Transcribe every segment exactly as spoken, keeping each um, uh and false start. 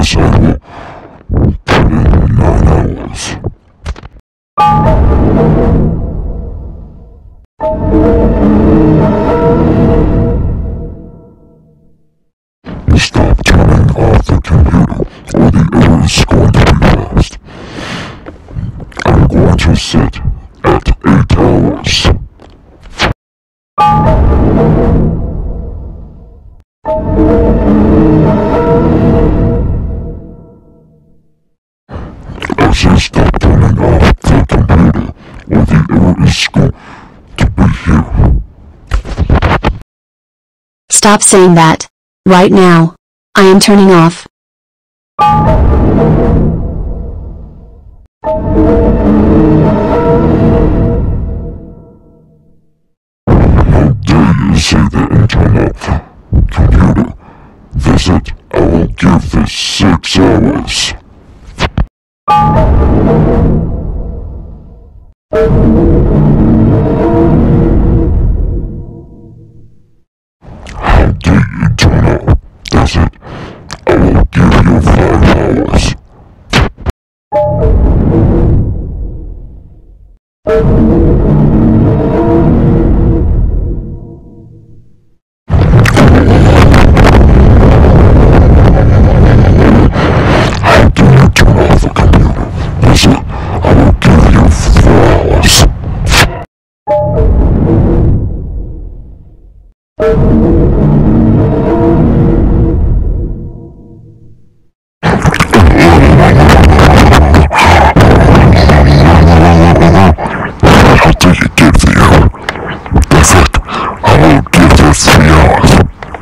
Yes, I will put in nine hours. Stop turning off the computer, or the error is going to be fast. I'm going to sit at eight hours. I say stop turning off the computer, or the error is going to be here. Stop saying that. Right now. I am turning off. How dare you say that and turn off the computer? Visit, I will give this six hours. How dare you turn off? That's it. I will give you five hours. How dare you turn off the computer? That's it. I will give you four hours. How dare you give the error? That's it. I will give you three hours.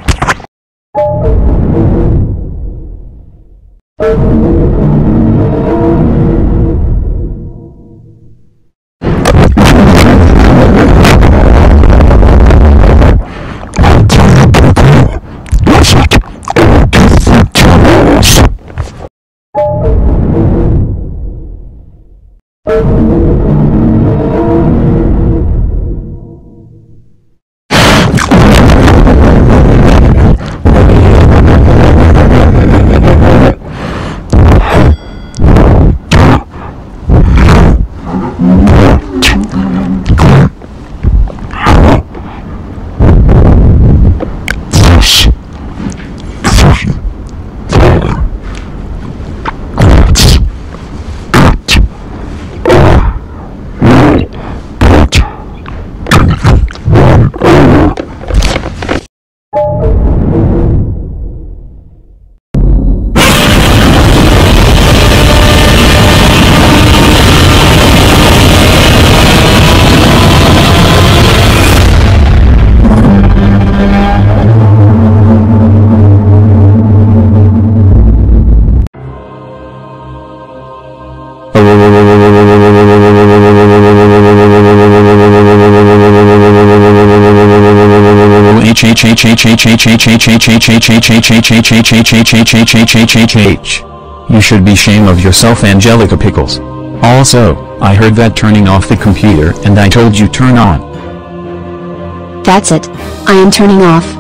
You should be ashamed of yourself, Angelica Pickles. Also, I heard that turning off the computer and I told you turn on. That's it. I am turning off.